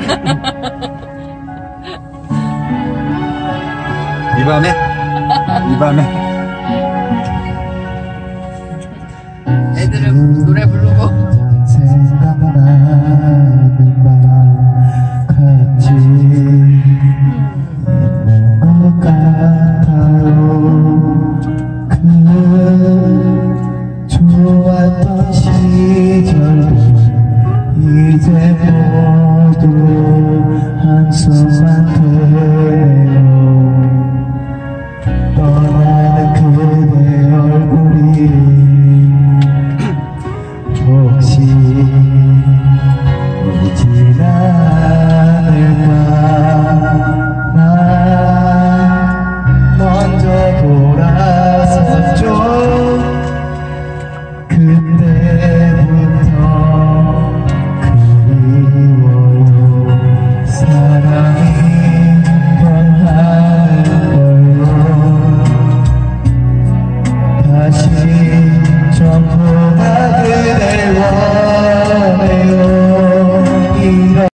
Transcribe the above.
이 밤에 애들은 노래 부르고 생각나는 맘 같이 있는 것 같아요. 그 좋았던 시절도 이제 모두 한숨만